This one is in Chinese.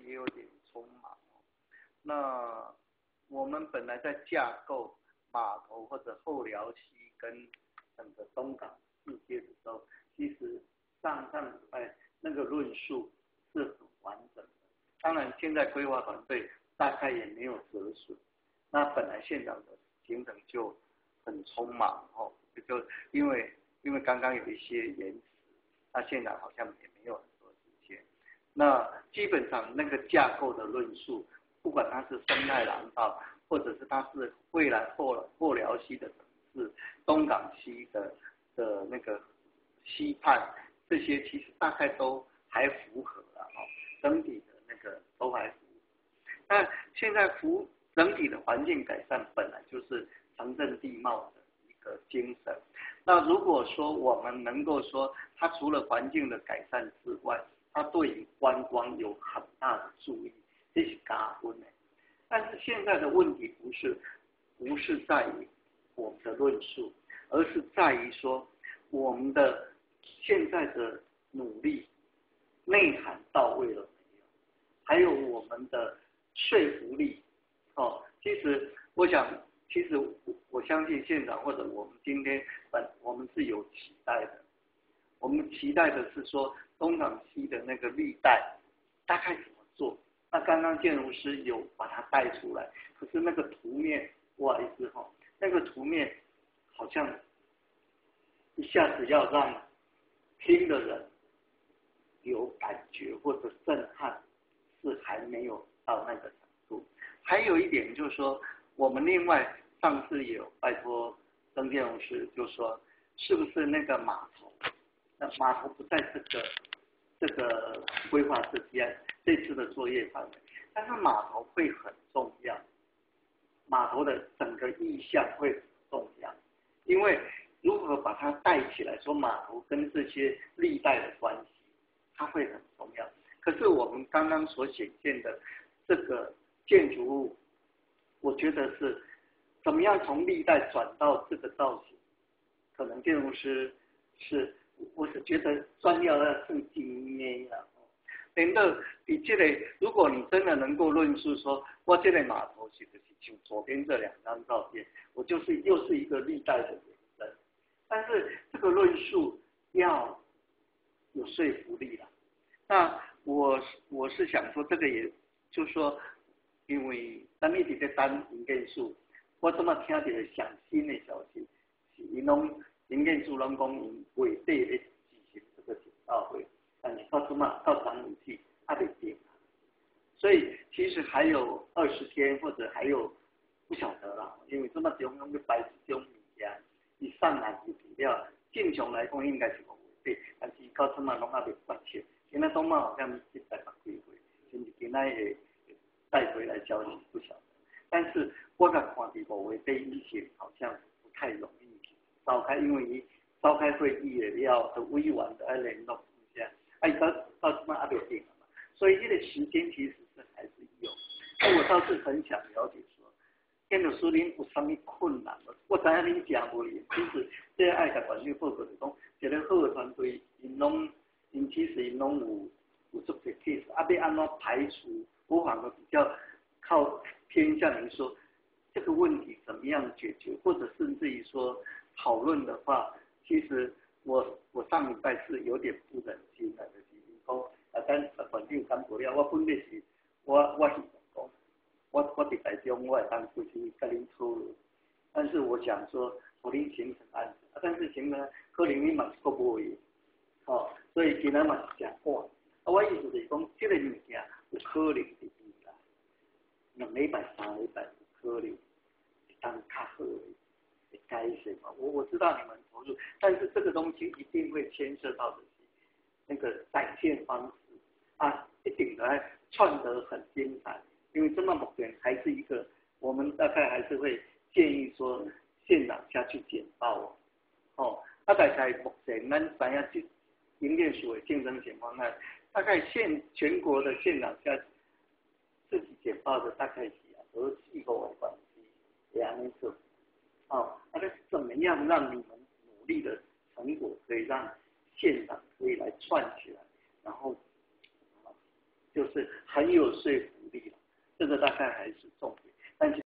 也有点匆忙。那我们本来在架构码头或者后寮溪跟整个东港世界的时候，其实上礼拜那个论述是很完整的。当然，现在规划团队大概也没有折损。那本来县长的行程就很匆忙就因为刚刚有一些延迟，那县长好像也没有很多时间。那基本上那个架构的论述，不管它是生态廊道，或者是它是未来后寮溪的城市、东港溪的那个溪畔，这些其实大概都还符合了整体的那个都还符合。那现在整体的环境改善本来就是城镇地貌的一个精神。那如果说我们能够说，它除了环境的改善之外，它对于观光有很大的注意，这是加分的。但是现在的问题不是在于我们的论述，而是在于说我们的现在的努力内涵到位了没有，还有我们的说服力。其实我想，我相信县长或者我们今天我们是有期待的。我们期待的是说东港溪的那个绿带大概怎么做。那刚刚建筑师有把它带出来，可是那个图面不好意思那个图面好像一下子要让听的人有感觉或者震撼，是还没有到那个程度。还有一点就是说，我们另外上次也有拜托曾建荣师，就说是不是那个码头不在这个规划之间，这次的作业范围，但是码头会很重要，码头的整个意向会很重要，因为如何把它带起来，说码头跟这些历代的关系，它会很重要。可是我们刚刚所显现的这个建筑物，我觉得是怎么样从历代转到这个造型，可能建筑师我是觉得专业要更精业了。免得你这个，如果你真的能够论述说，我这个码头其实是就左边这2张照片，我就是又是一个历代的延伸，但是这个论述要有说服力了。那我是想说，这个也就是说，因为咱一直在谈营建署，我怎么听到上新的消息，是营建署拢讲因月底咧举行这个简报会，但是到昨为止还没定，所以其实还有20天或者还有不晓得啦，因为这么重要的摆这种物件，伊上来是了，正常来讲应该是5月底，但是到昨拢还没决定。今仔东嘛好像100几回，甚至今仔会带回来消息不晓得。但是我甲看伫5月底以前好像不太容易召开，因为召开会议的了的委员的爱联络一下，到昨还没定嘛，所以这个时间其实是还是有。我倒是很想了解说，建筑师恁有啥物困难？我知影恁真无闲，其实这爱甲团队报告就是讲，一个好的团队，因其实拢有做些 case， 要安怎排除？我反而比较靠偏向于说这个问题怎么样解决，或者甚至于说讨论的话，其实我上礼拜是有点不忍心的，就是讲咱环境干不了，我本来是我是讲，我伫台中我会当出去跟恁讨论，但是我想说，互恁形成案子，但是形成可能你嘛是个无闲。所以今仔嘛是诚赶。我意思就是讲，这个物件有可能是未来2礼拜、3礼拜有可能会当较好的改善嘛。我知道你们投入，但是这个东西一定会牵涉到的是那个展现方式一定来串得很精彩。因为这么目前还是一个，我们大概还是会建议说县长下去简报大概目前咱知影营建署的竞争情况下，大概全国的县长下自己简报的大概是和4、5万这样做。那怎么样让你们努力的成果可以让县长可以来串起来，然后就是很有说服力，这个大概还是重点。但是